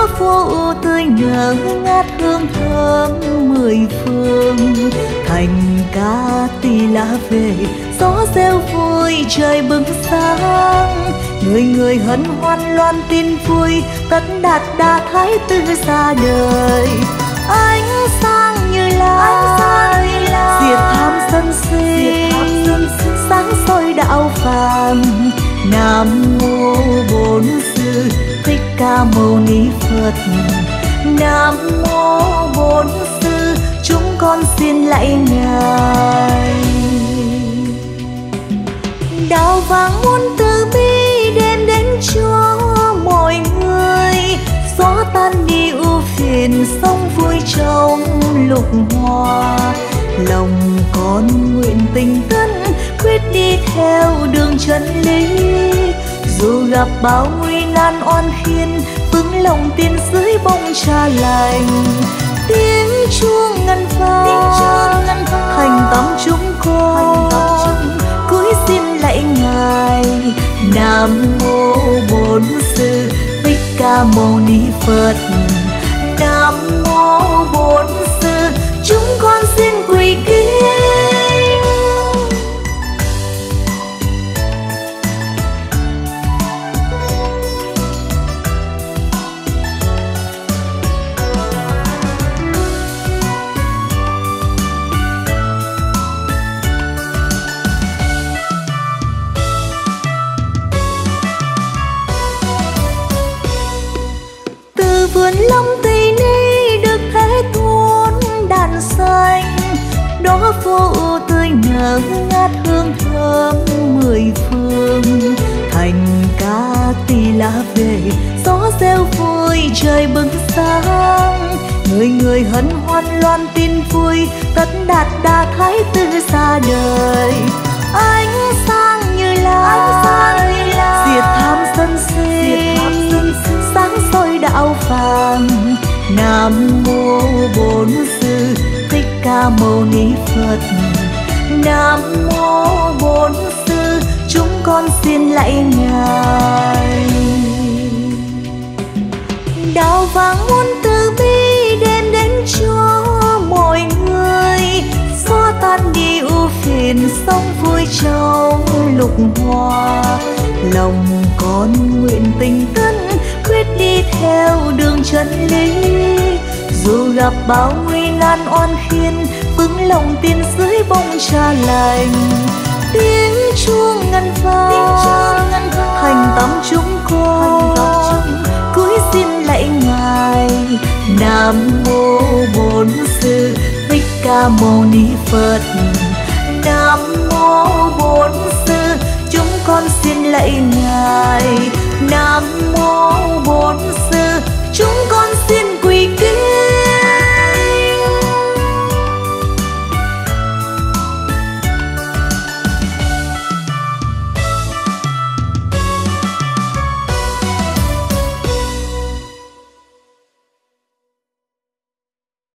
phố tươi nở ngát hương thơm mười phương. Thành ca tỳ lá về gió reo vui trời bừng sáng. Người người hân hoan loan tin vui tất đạt đa thái tử ra đời. Ánh sáng như lai diệt tham sân si, sáng soi đạo phàm. Nam mô Bổn Sư Thích Ca Mâu Ni Phật. Nam mô Bổn Sư chúng con xin lạy ngài. Đạo vàng muôn từ bi đem đến cho mọi người. Gió tan đi ưu phiền sông vui trong lục hoa. Lòng con nguyện tình thân quyết đi theo đường chân lý. Dù gặp bao nguy nan oan khiên vững lòng tin dưới bóng trà lành. Tiếng chuông ngân vang thành tâm chúng con cúi xin lạy ngài. Nam mô Bổn Sư Thích Ca Mâu Ni Phật. Nam mô Bổn Sư chúng con xin quỳ kính. Vườn lâm tây ni được Thế Tôn đàn xanh. Đó phố tươi nở ngát hương thơm mười phương. Thành ca tỳ lá về gió reo vui trời bừng sáng. Người người hân hoan loan tin vui tất đạt đa thái tử ra đời. Ánh sáng như lai diệt tham sân si, sáng soi đạo phàm. Nam mô Bổn Sư Thích Ca Mâu Ni Phật. Nam mô Bổn Sư chúng con xin lạy ngài. Đạo vàng muôn từ bi đem đến cho mọi người. Xóa tan đi ưu phiền sông vui trong lục hoa. Lòng con nguyện tình thân quyết đi theo đường chân lý. Dù gặp bao nguy nan oan khiên vững lòng tin dưới bóng trà lành. Tiếng chuông ngân vang thành tâm chúng con cúi xin lạy ngài. Nam mô Bổn Sư Thích Ca Mâu Ni Phật. Nam mô Bổn Sư chúng con xin lạy ngài. Nam mô Bổn Sư